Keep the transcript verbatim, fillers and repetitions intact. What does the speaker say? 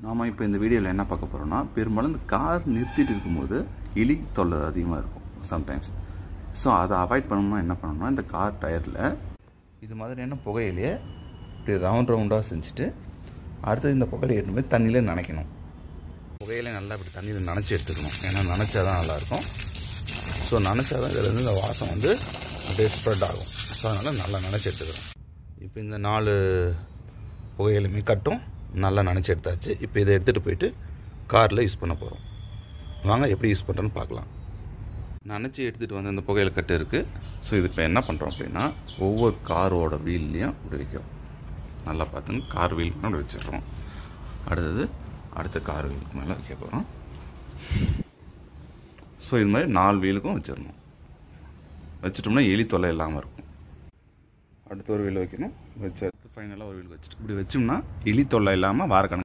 நாம் இப்போ இந்த வீடியோவில் என்ன பார்க்க போகிறோம்னா, பெரும்பாலும் இந்த கார் நிறுத்திட்டு இருக்கும்போது எலி தொல்லை அதிகமாக இருக்கும் சம்டைம்ஸ். ஸோ அதை அவாய்ட் பண்ணணும்னா என்ன பண்ணணும்னா, இந்த கார் டயரில் இது மாதிரியான புகையிலையே இப்படி ரவுண்ட் ரவுண்டாக செஞ்சுட்டு அடுத்தது இந்த புகையில எடுத்து போய் தண்ணியில் நனைக்கணும். புகையில நல்லா இப்படி தண்ணியில் நனைச்சி எடுத்துக்கணும். ஏன்னா நனைச்சா தான் நல்லாயிருக்கும். ஸோ நனைச்சா தான் இதில் இருந்து இந்த வாசம் வந்து அப்படியே ஸ்ப்ரெட் ஆகும். ஸோ அதனால் நல்லா நனைச்சி எடுத்துக்கிறோம். இப்போ இந்த நாலு புகையிலுமே கட்டும் நல்லா நனைச்சி எடுத்தாச்சு. இப்போ இதை எடுத்துகிட்டு போயிட்டு காரில் யூஸ் பண்ண போகிறோம். வாங்க எப்படி யூஸ் பண்ணுறோன்னு பார்க்கலாம். நனைச்சி எடுத்துகிட்டு வந்து அந்த புகையில கட்டு இருக்குது. ஸோ இது இப்போ என்ன பண்ணுறோம் அப்படின்னா, ஒவ்வொரு காரோட வீல்லையும் இப்படி வைக்கிறோம். நல்லா பார்த்துன்னு கார் வீலுக்கு அப்படி வச்சிடுறோம். அடுத்தது அடுத்த கார் வீலுக்கு மேலே வைக்க போகிறோம். ஸோ இது மாதிரி நாலு வீலுக்கும் வச்சிடணும். வச்சிட்டோம்னா எலி தொல்லை இல்லாமல் இருக்கும். அடுத்த ஒரு வீல் வைக்கணும். வச்சு ஃபைனலாக ஒரு வீல் வச்சுட்டு இப்படி வச்சோம்னா எலி தொல்லை இல்லாமல் வாரக்கணக்கு